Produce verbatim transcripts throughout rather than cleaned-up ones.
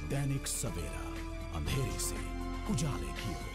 दैनिक सवेरा, अंधेरे से उजाले की ओर।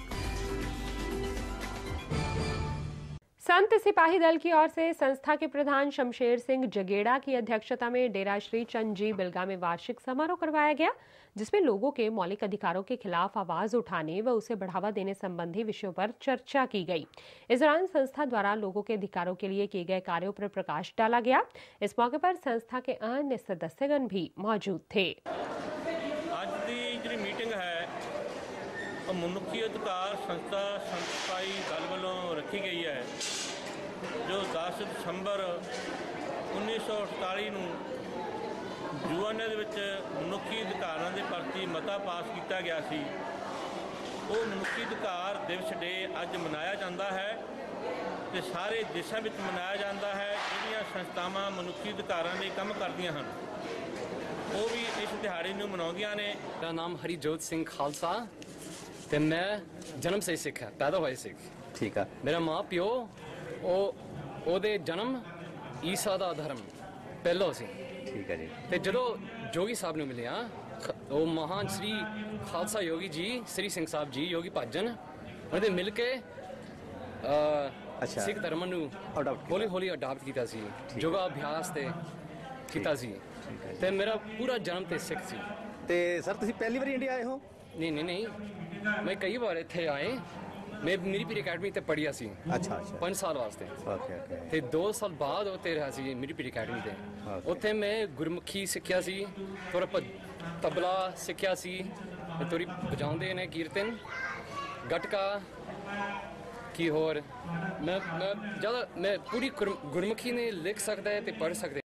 संत सिपाही दल की ओर से संस्था के प्रधान शमशेर सिंह जगेड़ा की अध्यक्षता में डेरा श्री चंद जी बिलगा में वार्षिक समारोह करवाया गया, जिसमें लोगों के मौलिक अधिकारों के खिलाफ आवाज उठाने व उसे बढ़ावा देने संबंधी विषयों पर चर्चा की गई। इस दौरान संस्था द्वारा लोगों के अधिकारों के लिए किए गए कार्यों पर प्रकाश डाला गया। इस मौके पर संस्था के अन्य सदस्यगण भी मौजूद थे। आज की जी मीटिंग है मनुखी अधिकार संस्था संत सिपाही दल वालों रखी गई है, जो दस दिसंबर उन्नीस सौ अड़ताली ਨੂੰ ਯੂਐਨ ਦੇ ਵਿੱਚ ਮਨੁੱਖੀ ਅਧਿਕਾਰਾਂ ਦੇ ਪ੍ਰਤੀ ਮਤਾ ਪਾਸ ਕੀਤਾ ਗਿਆ ਸੀ। ਉਹ ਮਨੁੱਖੀ ਅਧਿਕਾਰ ਦਿਵਸ ਡੇ ਅੱਜ ਮਨਾਇਆ ਜਾਂਦਾ ਹੈ ਤੇ ਸਾਰੇ ਦੇਸ਼ਾਂ ਵਿੱਚ ਮਨਾਇਆ ਜਾਂਦਾ ਹੈ। ਜਿਹੜੀਆਂ ਸੰਸਥਾਵਾਂ ਮਨੁੱਖੀ ਅਧਿਕਾਰਾਂ ਲਈ ਕੰਮ ਕਰਦੀਆਂ ਹਨ ਉਹ ਵੀ ਇਸ ਦਿਹਾੜੇ ਨੂੰ ਮਨਾਉਂਦੀਆਂ ਨੇ। ਮੇਰਾ ਨਾਮ ਹਰੀਜੋਤ ਸਿੰਘ ਖਾਲਸਾ ਤੇ ਮੈਂ ਜਨਮ ਸੇ ਸਿੱਖ ਹੈ, ਪੈਦਾ ਹੋਇਆ ਸਿੱਖ। ਠੀਕ ਆ। ਮੇਰਾ ਮਾਂ ਪਿਓ ਉਹ ਉਹਦੇ ਜਨਮ ਈਸਾ ਦਾ ਧਰਮ ਪਹਿਲੋਂ ਸੀ। ਠੀਕ ਹੈ ਜੀ। ਤੇ ਜਦੋਂ ਜੋਗੀ ਸਾਹਿਬ ਨੂੰ ਮਿਲਿਆ, ਉਹ ਮਹਾਨ ਸ੍ਰੀ ਖਾਲਸਾ ਯੋਗੀ ਜੀ ਸ੍ਰੀ ਸਿੰਘ ਸਾਹਿਬ ਜੀ ਯੋਗੀ ਭਾਜਨ, ਉਹਦੇ ਮਿਲ ਕੇ ਸਿੱਖ ਧਰਮ ਨੂੰ ਹੌਲੀ ਹੌਲੀ ਅਡਾਪਟ ਕੀਤਾ ਸੀ, ਯੋਗਾ ਅਭਿਆਸ ਤੇ ਕੀਤਾ ਸੀ ਤੇ ਮੇਰਾ ਪੂਰਾ ਜਨਮ ਤੇ ਸਿੱਖ ਸੀ। ਤੇ ਸਰ ਤੁਸੀਂ ਪਹਿਲੀ ਵਾਰੀ ਇੰਡੀਆ ਆਏ ਹੋ? ਨਹੀਂ ਨਹੀਂ ਨਹੀਂ, ਮੈਂ ਕਈ ਵਾਰ ਇੱਥੇ ਆਏ। मैं मेरी पीर अकेडमी ते पढ़िया सी। अच्छा अच्छा। पांच साल वास्ते। Okay okay. ते दो साल बाद उत्ते रहा सी मेरी पीर अकेडमी ते। उत्थे मैं गुरमुखी सिक्ख्या सी, थोड़ा तबला सिक्ख्या सी, थोड़ी बजाउंदे ने कीर्तन, गटका की होर। मैं मैं ज़्यादा मैं पूरी गुरमुखी ने लिख सकता है ते पढ़ सकते।